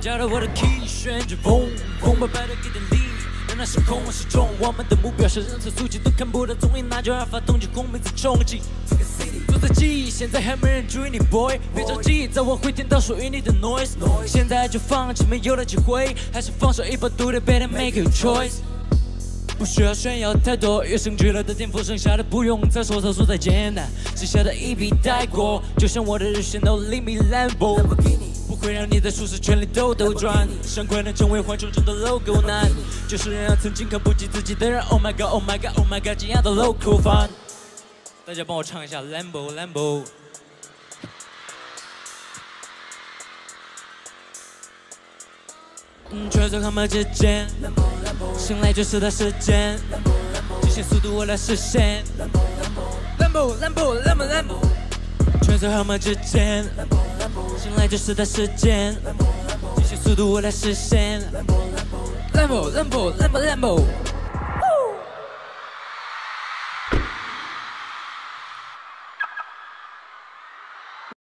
加了我的 key， 旋着风，风把摆的给点力。 让那时空失重，我们的目标是人测速记都看不到踪影，那就让发动机空名字冲击。做自己，现在还没人注意你 boy， 别着急，早晚会听到属于你的 noise。现在就放弃没有了机会，还是放手一搏，do the better make your choice。不需要炫耀太多，越升级了的天赋，剩下的不用再说，操作再简单，剩下的一笔带过，就像我的日线 no limit Lambo。 不会让你在舒适圈里兜兜转，上快能成为环球中的 logo 男，就是让曾经看不起自己的人 ，Oh my God Oh my God Oh my God， 这样的 local fan。大家帮我唱一下 Lambo Lambo。穿梭航母之间，醒来就是的时间，极限速度我来实现。Lambo Lambo Lambo Lambo， 穿梭航母之间。 醒来就是的时间，极限速度我来实现。Lambo Lambo Lambo Lambo。